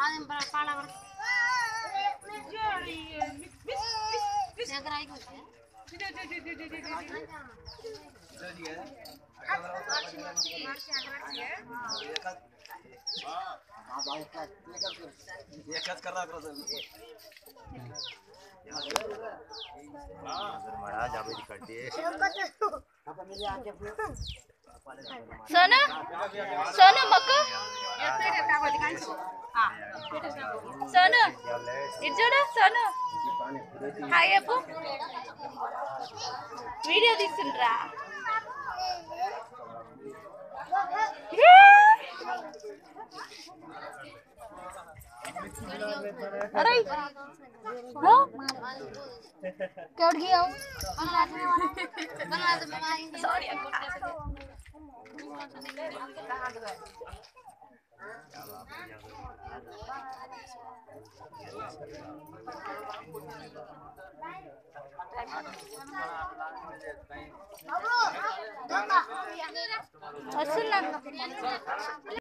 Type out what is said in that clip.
सोनू सोनू मक्कू सोनू इजोड़ा Sonu hi Appu video తీస్తుండ్రా अरे हो क्या उठ गया सॉरी వస్తున్నా